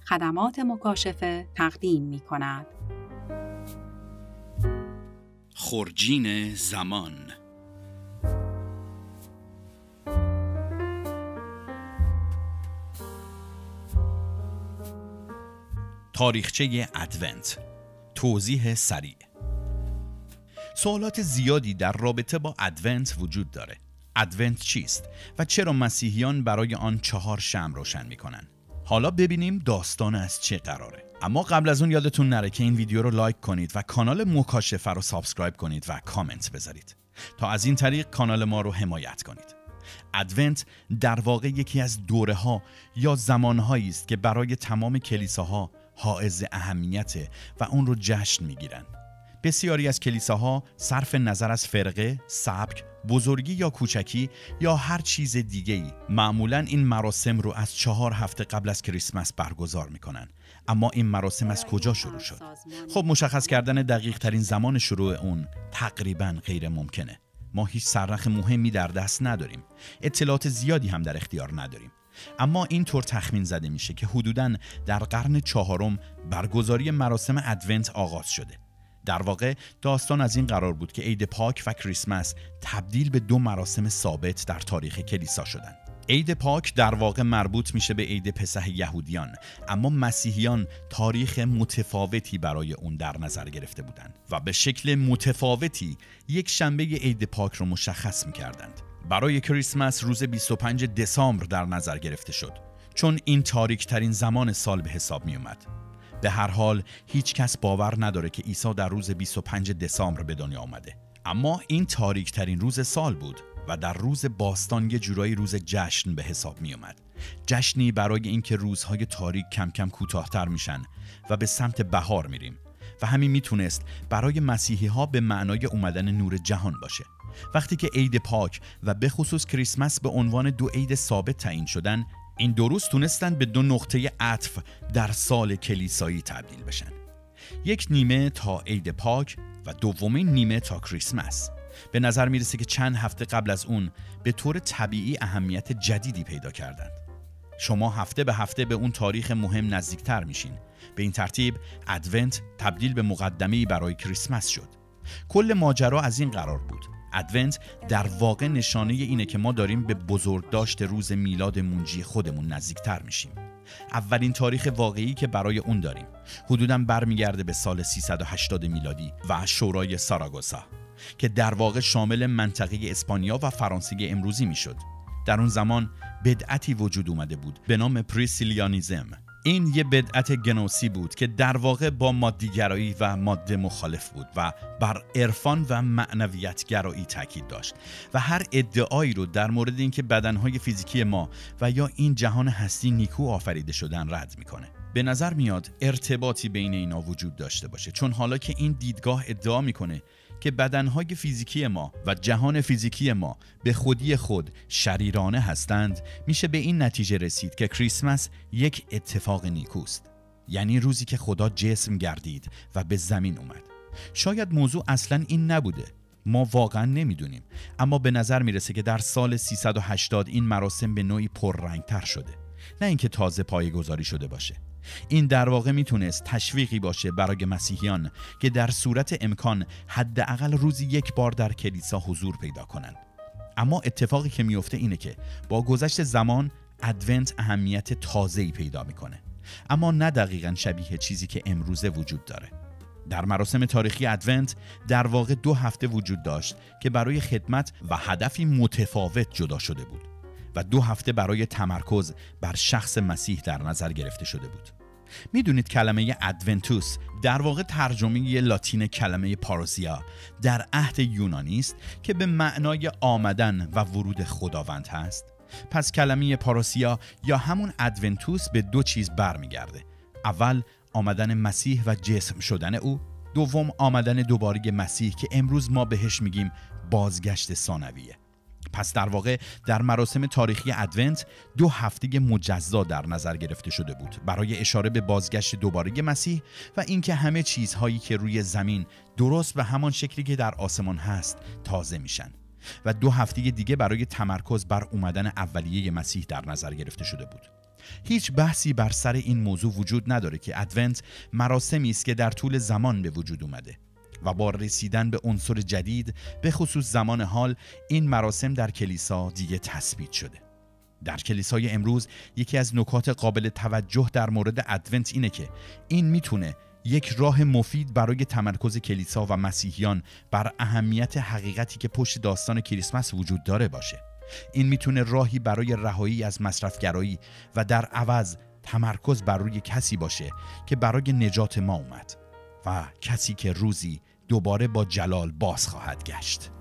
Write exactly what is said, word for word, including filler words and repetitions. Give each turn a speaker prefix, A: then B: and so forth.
A: خدمات مکاشفه تقدیم می کند.
B: خورجین زمان. تاریخچه ادونت. توضیح سریع. سوالات زیادی در رابطه با ادونت وجود داره. ادونت چیست و چرا مسیحیان برای آن چهار شمع روشن میکنن؟ حالا ببینیم داستان از چه قراره. اما قبل از اون یادتون نره که این ویدیو رو لایک کنید و کانال مکاشفه رو سابسکرایب کنید و کامنت بذارید تا از این طریق کانال ما رو حمایت کنید. ادونت در واقع یکی از دوره ها یا زمان هایی است که برای تمام کلیساها حائز اهمیت و اون رو جشن میگیرن. بسیاری از کلیساها صرف نظر از فرقه، سبک، بزرگی یا کوچکی یا هر چیز دیگه‌ای معمولاً این مراسم رو از چهار هفته قبل از کریسمس برگزار میکنن. اما این مراسم از کجا شروع شد؟ خب مشخص کردن دقیق ترین زمان شروع اون تقریباً غیر ممکنه. ما هیچ سرنخ مهمی در دست نداریم. اطلاعات زیادی هم در اختیار نداریم. اما اینطور تخمین زده میشه که حدوداً در قرن چهارم برگزاری مراسم ادونت آغاز شده. در واقع داستان از این قرار بود که عید پاک و کریسمس تبدیل به دو مراسم ثابت در تاریخ کلیسا شدند. عید پاک در واقع مربوط میشه به عید پسح یهودیان، اما مسیحیان تاریخ متفاوتی برای اون در نظر گرفته بودند و به شکل متفاوتی یک شنبه عید پاک رو مشخص میکردند. برای کریسمس روز بیست و پنجم دسامبر در نظر گرفته شد، چون این تاریک ترین زمان سال به حساب می اومد. به هر حال هیچ کس باور نداره که عیسی در روز بیست و پنجم دسامبر به دنیا آمده. اما این تاریک ترین روز سال بود و در روز باستان یه جورایی روز جشن به حساب می اومد. جشنی برای اینکه روزهای تاریک کم کم کوتاه‌تر میشن و به سمت بهار میریم و همین میتونست برای مسیحی ها به معنای اومدن نور جهان باشه. وقتی که عید پاک و به خصوص کریسمس به عنوان دو عید ثابت تعیین شدن، این دو روز تونستن به دو نقطه عطف در سال کلیسایی تبدیل بشن. یک نیمه تا عید پاک و دومین نیمه تا کریسمس. به نظر میرسه که چند هفته قبل از اون به طور طبیعی اهمیت جدیدی پیدا کردند. شما هفته به هفته به اون تاریخ مهم نزدیکتر میشین. به این ترتیب ادونت تبدیل به مقدمه‌ای برای کریسمس شد. کل ماجرا از این قرار بود. ادونت در واقع نشانه اینه که ما داریم به بزرگداشت روز میلاد منجی خودمون نزدیکتر میشیم. اولین تاریخ واقعی که برای اون داریم حدوداً برمیگرده به سال سیصد و هشتاد میلادی و شورای ساراگوسا که در واقع شامل منطقه اسپانیا و فرانسه امروزی میشد. در اون زمان بدعتی وجود اومده بود به نام پریسیلیانیزم. این یه بدعت گنوسی بود که در واقع با مادیگرایی و ماده مخالف بود و بر عرفان و معنویت گرایی تاکید داشت و هر ادعایی رو در مورد اینکه بدنهای فیزیکی ما و یا این جهان هستی نیکو آفریده شدن رد میکنه. به نظر میاد ارتباطی بین اینا وجود داشته باشه، چون حالا که این دیدگاه ادعا میکنه که بدنهای فیزیکی ما و جهان فیزیکی ما به خودی خود شریرانه هستند، میشه به این نتیجه رسید که کریسمس یک اتفاق نیکوست، یعنی روزی که خدا جسم گردید و به زمین اومد. شاید موضوع اصلاً این نبوده، ما واقعاً نمیدونیم، اما به نظر میرسه که در سال سیصد و هشتاد این مراسم به نوعی پررنگتر شده، نه اینکه تازه پایه‌گذاری شده باشه. این در واقع میتونست تشویقی باشه برای مسیحیان که در صورت امکان حداقل روزی یک بار در کلیسا حضور پیدا کنند. اما اتفاقی که میفته اینه که با گذشت زمان ادونت اهمیت تازه‌ای پیدا میکنه، اما نه دقیقاً شبیه چیزی که امروزه وجود داره. در مراسم تاریخی ادونت در واقع دو هفته وجود داشت که برای خدمت و هدفی متفاوت جدا شده بود و دو هفته برای تمرکز بر شخص مسیح در نظر گرفته شده بود. میدونید کلمه ادونتوس در واقع ترجمه لاتین کلمه پاروسیا در عهد یونانی است که به معنای آمدن و ورود خداوند هست. پس کلمه پاروسیا یا همون ادونتوس به دو چیز برمیگرده. اول آمدن مسیح و جسم شدن او، دوم آمدن دوباره مسیح که امروز ما بهش میگیم بازگشت ثانویه. پس در واقع در مراسم تاریخی ادونت دو هفته مجزا در نظر گرفته شده بود برای اشاره به بازگشت دوباره مسیح و اینکه همه چیزهایی که روی زمین درست به همان شکلی که در آسمان هست تازه میشن و دو هفته دیگه برای تمرکز بر اومدن اولیه مسیح در نظر گرفته شده بود. هیچ بحثی بر سر این موضوع وجود نداره که ادونت مراسمی است که در طول زمان به وجود اومده و با رسیدن به عنصر جدید به خصوص زمان حال این مراسم در کلیسا دیگه تثبیت شده. در کلیسای امروز یکی از نکات قابل توجه در مورد ادونت اینه که این میتونه یک راه مفید برای تمرکز کلیسا و مسیحیان بر اهمیت حقیقتی که پشت داستان کریسمس وجود داره باشه. این میتونه راهی برای رهایی از مصرفگرایی و در عوض تمرکز بر روی کسی باشه که برای نجات ما اومد و کسی که روزی دوباره با جلال باز خواهد گشت.